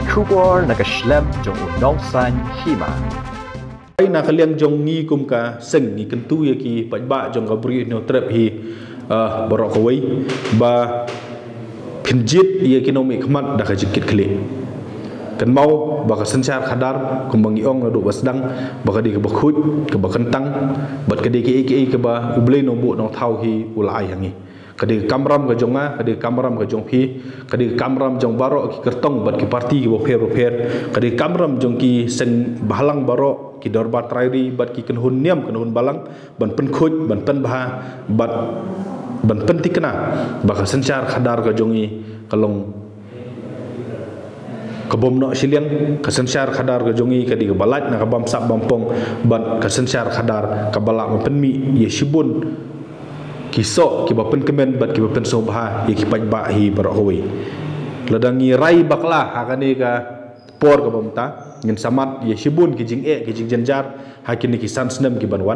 Kubor nagaslam jong unong san hima. Ay nakaliang jong ngi kum ka seng ngi kentu ya ki pajba jong ka bri no trap hi borok kawai ba pinjit ya ki no mi khmat da ka jikit khle kan mau ba ka sanchar khadar kum bangi ong do basdang ba ka di ka bakhut ka ba kentang bat ka di ki ka ba ublei no bu no thau hi ulai hangi kadi kamram ka jonga kadi kamram ka jong phi kadi kamram jong baro ki kertong bat ki parti ki bo pher kadi kamram jong ki seng balang baro ki dorbat trairi bat ki kenhun niam kenhun balang ban pen khoj ban pen bha bat ban pen tikna ba ka sanchar khadar ka jongi kalong kabom no siliang ka sanchar khadar ka jongi kadi ka balat na ka bam sap bampong ban ka sanchar khadar ka balak pen mi ye shibun kisok ki bapen kemen bat ki bapen sobha ye ki pajba hi barowi ladangi rai bakla hakane ka por ka bamta ngin samat ye shibun ki jing janjar hakini ki sansnem ki banwan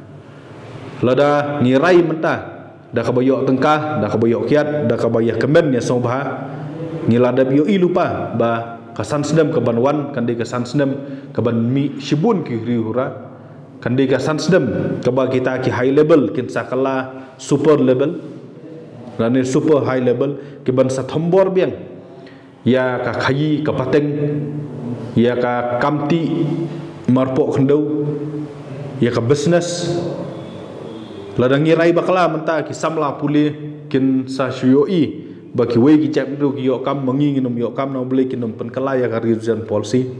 lada ngi rai menta da ka bayok tengkah da ka bayok kiat da ka bayah kemen ya sobha ngi lada bio ilupa ba ka sansnem ka banwan kande ka sansnem ka ban mi shibun ki riura kandi ka sansdem kaba kita ki high level kin sakala super level lani super high level ki ban sa thombor biang ya ka khayi ka pateng ya ka kamti marpo khendau ya ka business ladangi rai bakala menta ki samla puli kin sa syoi baki we ki chap du ki yo kam mangi nginom yo kam no beli kinom pen kala ya ka region policy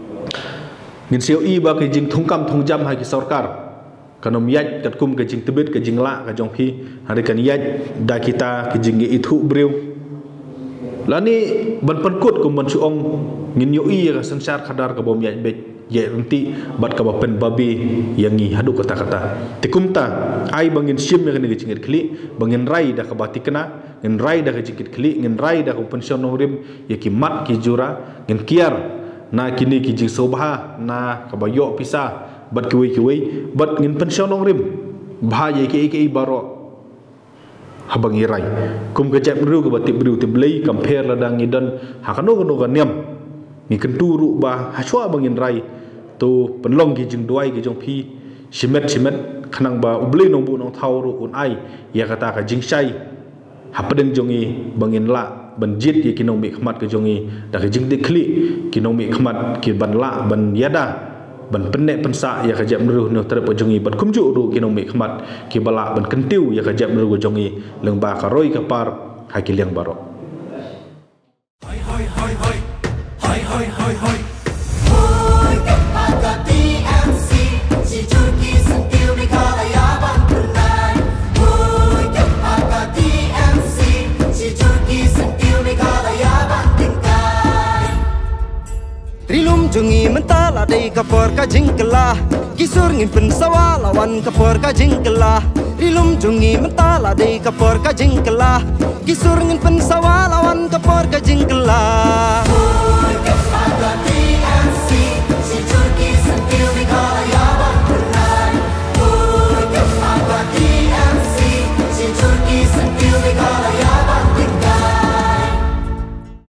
ngin siu i ba ke jing thungkam thungjam ha ki sarkar kanom yaj kat kum ke jing tebet ke jing la ka jong phi hari kan yaj da kita ke jing i thu breu lani ban pan kot kum ban suong ngin yo i ka sansar khadar ka bom yaj bet ye nanti bat ka pen babi yang ngi hadu kata-kata tikumta ai bangin sim ya ke jing kli bangin rai da ka batikna ngin rai da ka jing kli ngin rai da ka pension rim ye ki mat ki jura ngin kiar na kini ki jing sobha na kabayo pisa bat kiwi bat ngin pension ong rim bhaye ki baro habang irai kum ke jap ru ke batik bru te blei compare ladang ngidan hakano no ganiam ni kenturu ba haswa bangin rai tu penlong ki jing duai ki jong phi simet khanang ba ublei nong bu nong thau ru un ai ya kata ka jing sai hapadeng jongi bangin la banjit ye kinong mi khmat ke jongi da ke jing dikli kinong mi khmat ki ban la ban yada ban pennek pensa ya ka jap meruh no terep jongi ban kumju ru kinong mi khmat ki bala ban kentiu ya ka jap meruh jongi leng ba ka roi ka par ha ki liang baro hoi hoi hoi hoi hoi hoi hoi hoi jungi mentala dei kapor ka jingkela kisur ngin pen sawa lawan kapor ka jingkela rilum jungi mentala dei kapor ka jingkela kisur ngin pen sawa lawan kapor ka jingkela